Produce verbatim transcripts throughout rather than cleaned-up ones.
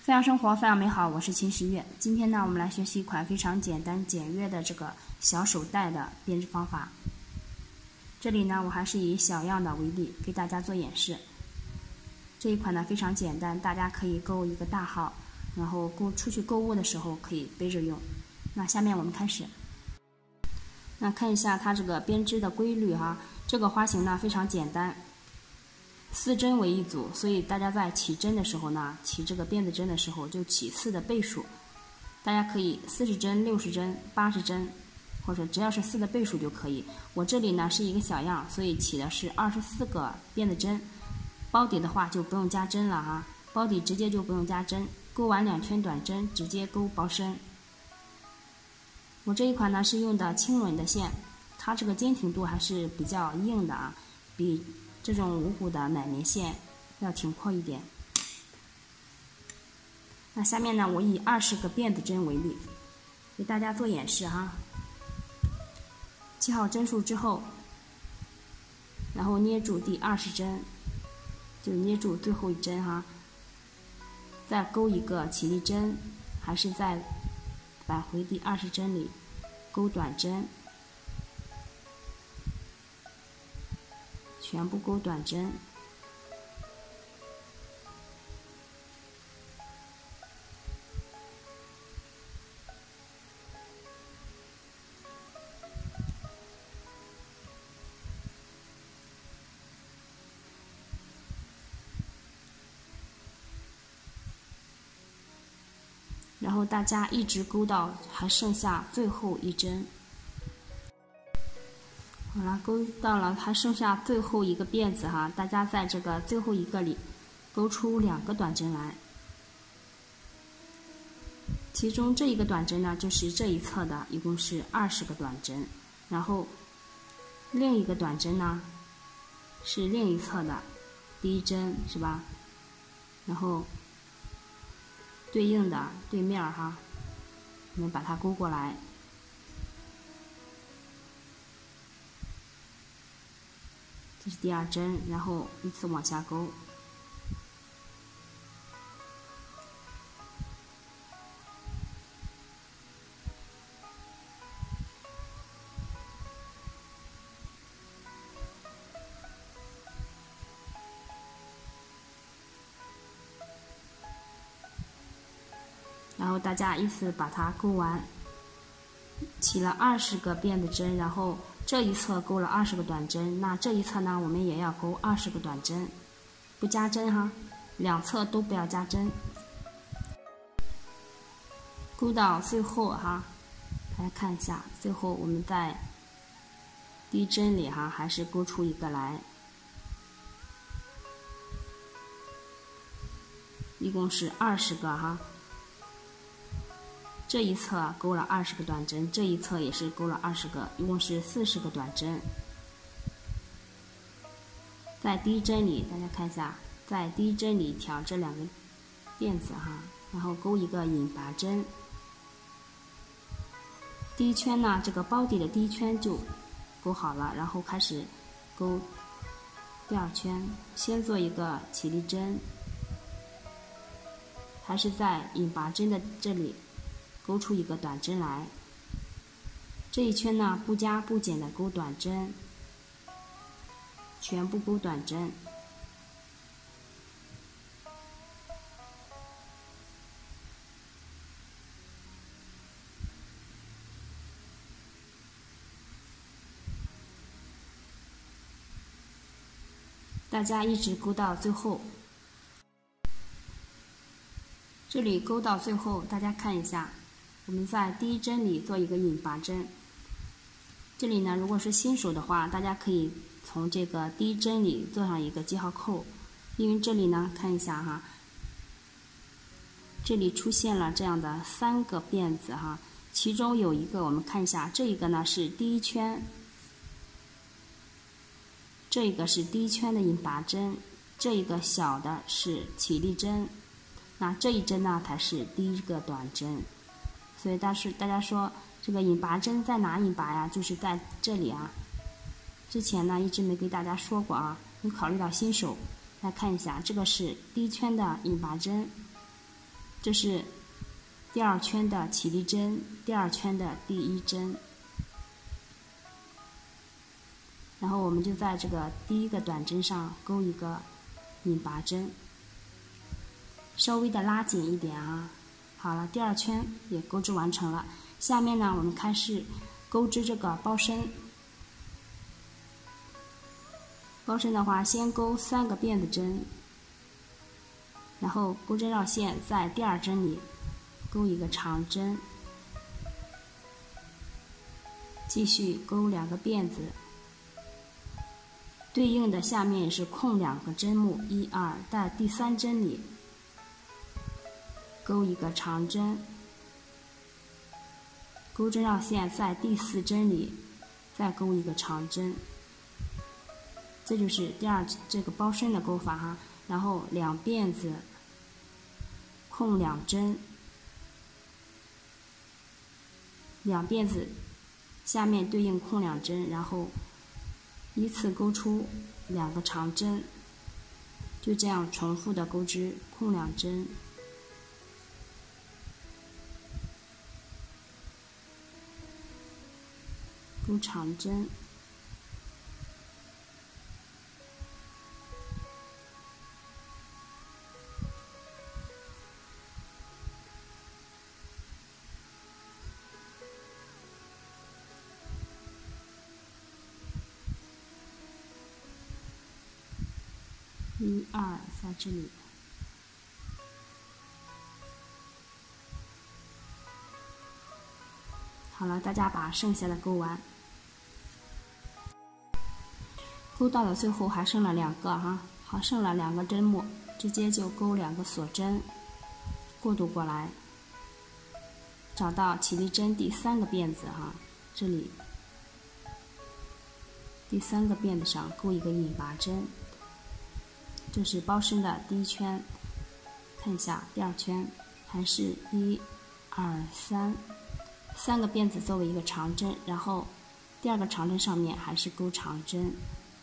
分享生活，分享美好，我是秦时月。今天呢，我们来学习一款非常简单简约的这个小手袋的编织方法。这里呢，我还是以小样的为例，给大家做演示。这一款呢非常简单，大家可以购一个大号，然后购出去购物的时候可以背着用。那下面我们开始。那看一下它这个编织的规律哈，这个花型呢非常简单。四针为一组，所以大家在起针的时候呢，起这个辫子针的时候就起四的倍数。大家可以四十针、六十针、八十针，或者只要是四的倍数就可以。我这里呢是一个小样，所以起的是二十四个辫子针。包底的话就不用加针了哈，包底直接就不用加针，钩完两圈短针直接钩包身。我这一款呢是用的轻软的线，它这个坚挺度还是比较硬的啊，比这种五虎的奶棉线要挺阔一点。那下面呢，我以二十个辫子针为例，给大家做演示哈。记好针数之后，然后捏住第二十针，就捏住最后一针哈，再钩一个起立针，还是再返回第二十针里钩短针。全部钩短针，然后大家一直钩到还剩下最后一针。好了，钩到了还剩下最后一个辫子哈，大家在这个最后一个里钩出两个短针来，其中这一个短针呢就是这一侧的，一共是二十个短针，然后另一个短针呢是另一侧的第一针是吧？然后对应的对面哈，我们把它钩过来。这是第二针，然后依次往下钩。然后大家依次把它钩完，起了二十个辫子针，然后这一侧钩了二十个短针，那这一侧呢，我们也要钩二十个短针，不加针哈，两侧都不要加针。钩到最后哈，大家看一下，最后我们在第一针里哈，还是钩出一个来，一共是二十个哈。这一侧钩了二十个短针，这一侧也是钩了二十个，一共是四十个短针。在第一针里，大家看一下，在第一针里挑这两个辫子哈，然后钩一个引拔针。第一圈呢，这个包底的第一圈就钩好了，然后开始钩第二圈，先做一个起立针，还是在引拔针的这里钩出一个短针来，这一圈呢不加不减的钩短针，全部钩短针。大家一直钩到最后。这里钩到最后，大家看一下，我们在第一针里做一个引拔针。这里呢，如果是新手的话，大家可以从这个第一针里做上一个记号扣，因为这里呢，看一下哈，这里出现了这样的三个辫子哈，其中有一个我们看一下，这一个呢是第一圈，这个是第一圈的引拔针，这一个小的是起立针。那这一针呢才是第一个短针，所以但是大家说这个引拔针在哪引拔呀？就是在这里啊。之前呢一直没给大家说过啊，你考虑到新手，来看一下，这个是第一圈的引拔针， 这是第二圈的起立针，第二圈的第一针。然后我们就在这个第一个短针上钩一个引拔针，稍微的拉紧一点啊。好了，第二圈也钩织完成了。下面呢，我们开始钩织这个包身。包身的话，先钩三个辫子针，然后钩针绕线，在第二针里钩一个长针，继续钩两个辫子，对应的下面也是空两个针目，一二，在第三针里钩一个长针，钩针绕线，在第四针里再钩一个长针。这就是第二这个包身的钩法哈。然后两辫子空两针，两辫子下面对应空两针，然后依次钩出两个长针，就这样重复的钩织空两针，钩长针，一二，在这里。好了，大家把剩下的钩完。钩到了最后还剩了两个哈，好，剩了两个针目，直接就钩两个锁针，过渡过来，找到起立针第三个辫子哈，这里第三个辫子上钩一个引拔针。这是包身的第一圈，看一下第二圈，还是一、二、三，三个辫子作为一个长针，然后第二个长针上面还是钩长针，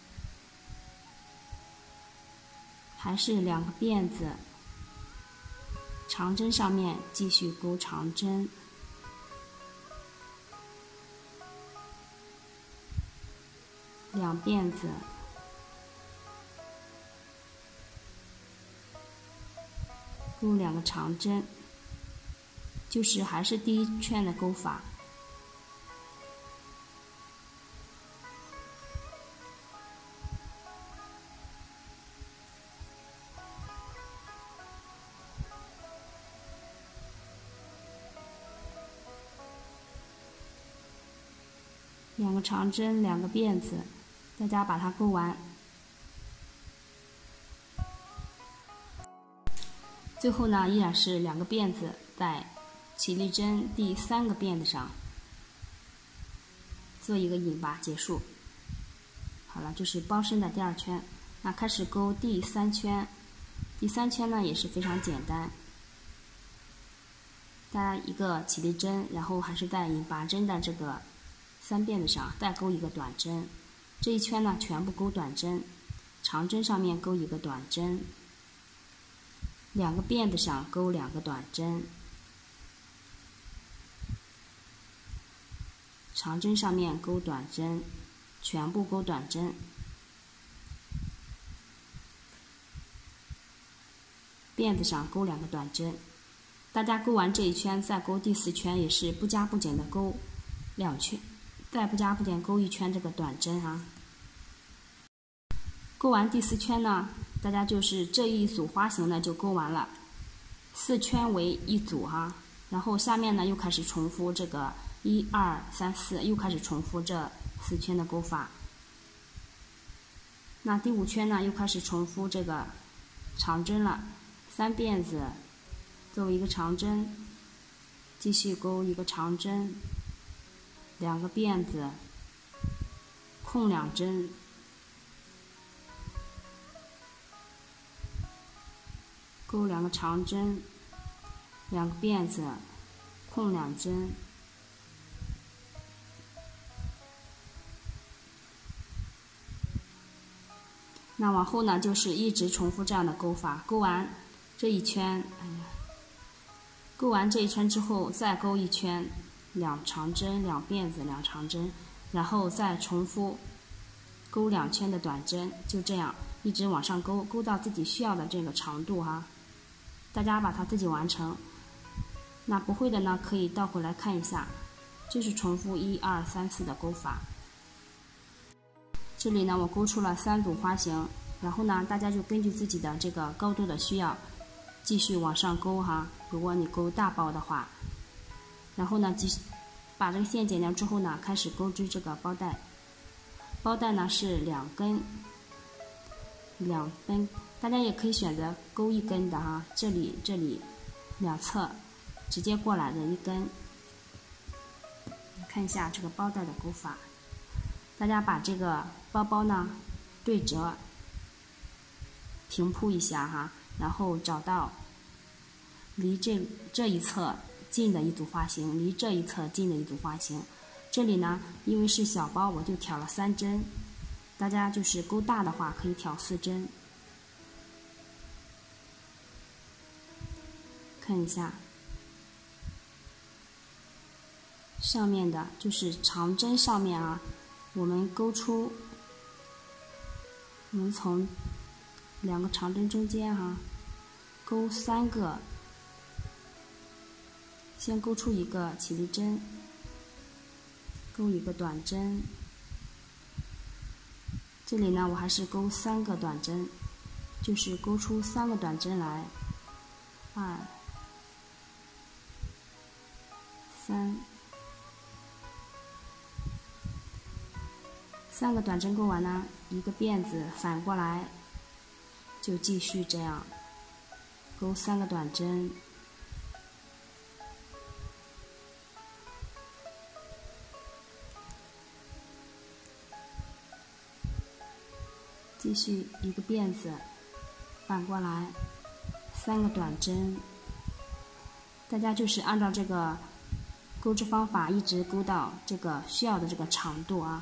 还是两个辫子，长针上面继续钩长针，两辫子。钩两个长针，就是还是第一圈的钩法。两个长针，两个辫子，大家把它钩完。最后呢，依然是两个辫子，在起立针第三个辫子上做一个引拔结束。好了，这是包身的第二圈。那开始钩第三圈，第三圈呢也是非常简单，大家一个起立针，然后还是在引拔针的这个三辫子上再钩一个短针。这一圈呢全部钩短针，长针上面钩一个短针。两个辫子上钩两个短针，长针上面钩短针，全部钩短针。辫子上钩两个短针。大家钩完这一圈，再钩第四圈，也是不加不减的钩两圈，再不加不减钩一圈这个短针啊。钩完第四圈呢，大家就是这一组花形呢就钩完了，四圈为一组哈，然后下面呢又开始重复这个一二三四，又开始重复这四圈的钩法。那第五圈呢又开始重复这个长针了，三辫子作为一个长针，继续钩一个长针，两个辫子，空两针。钩两个长针，两个辫子，空两针，那往后呢就是一直重复这样的钩法，钩完这一圈，哎呀， 钩完这一圈之后，再钩一圈，两长针，两辫子，两长针，然后再重复钩两圈的短针，就这样一直往上钩，钩到自己需要的这个长度哈。大家把它自己完成。那不会的呢，可以倒回来看一下，就是重复一二三四的钩法。这里呢，我钩出了三组花型，然后呢，大家就根据自己的这个高度的需要，继续往上钩哈。如果你钩大包的话，然后呢，继续把这个线剪掉之后呢，开始钩织这个包带。包带呢是两根，两根，大家也可以选择钩一根的哈。这里这里两侧直接过来的一根。看一下这个包带的钩法，大家把这个包包呢对折，平铺一下哈，然后找到离这这一侧近的一组花型，离这一侧近的一组花型。这里呢，因为是小包，我就挑了三针。大家就是钩大的话，可以挑四针。看一下，上面的就是长针上面啊，我们钩出，我们从两个长针中间哈、啊，钩三个，先钩出一个起立针。钩一个短针，这里呢我还是钩三个短针，就是钩出三个短针来，二、三，三个短针钩完呢，一个辫子反过来，就继续这样钩三个短针。继续一个辫子反过来，三个短针，大家就是按照这个钩织方法一直钩到这个需要的这个长度啊。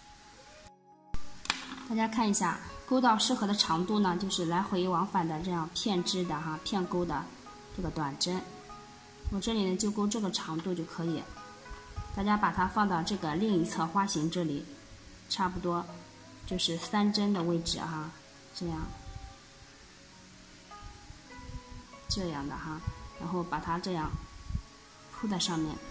大家看一下，钩到适合的长度呢，就是来回往返的这样片织的哈，片钩的这个短针。我这里呢就钩这个长度就可以，大家把它放到这个另一侧花型这里，差不多。就是三针的位置哈，这样，这样的哈，然后把它这样铺在上面。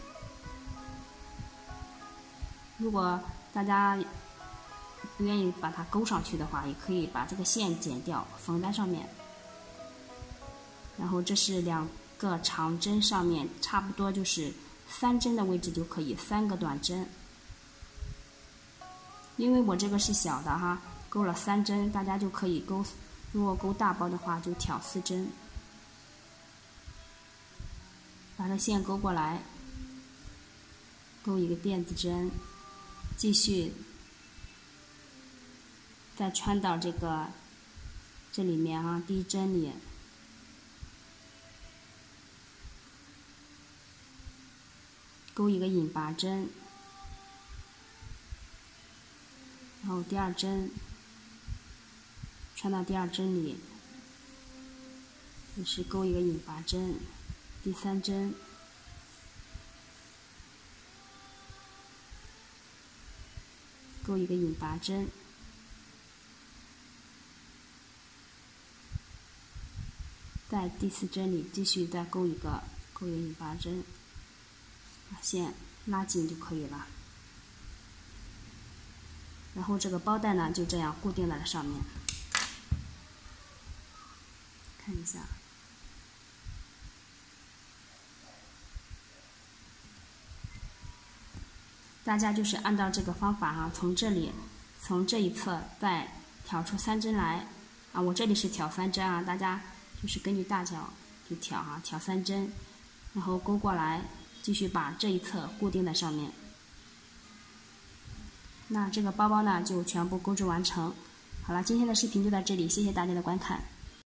如果大家不愿意把它勾上去的话，也可以把这个线剪掉，缝在上面。然后这是两个长针上面，差不多就是三针的位置就可以，三个短针。因为我这个是小的哈，钩了三针，大家就可以钩。如果钩大包的话，就挑四针，把这线钩过来，钩一个辫子针，继续再穿到这个这里面啊，第一针里，钩一个引拔针。然后第二针穿到第二针里，也是钩一个引拔针，第三针钩一个引拔针，在第四针里继续再钩一个钩一个引拔针，把线拉紧就可以了。然后这个包带呢，就这样固定在了上面。看一下，大家就是按照这个方法哈，从这里，从这一侧再挑出三针来啊。我这里是挑三针啊，大家就是根据大小就挑哈，挑三针，然后钩过来，继续把这一侧固定在上面。那这个包包呢，就全部钩织完成。好了，今天的视频就到这里，谢谢大家的观看。